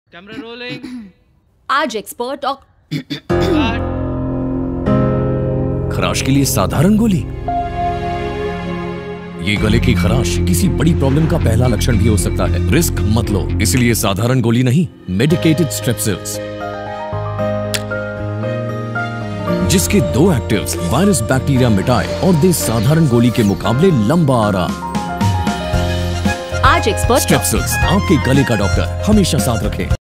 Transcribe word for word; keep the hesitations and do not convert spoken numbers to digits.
Camera rolling. आज expert और खराश के लिए साधारण गोली। ये गले की खराश किसी बड़ी प्रॉब्लम का पहला लक्षण भी हो सकता है। रिस्क मत लो, इसलिए साधारण गोली नहीं, मेडिकेटेड स्ट्रेप्सिल्स, जिसके दो एक्टिव्स वायरस बैक्टीरिया मिटाए और दे साधारण गोली के मुकाबले लंबा आराम। आज एक्सपर्ट स्ट्रेप्सिल्स, आपके गले का डॉक्टर, हमेशा साथ रखें।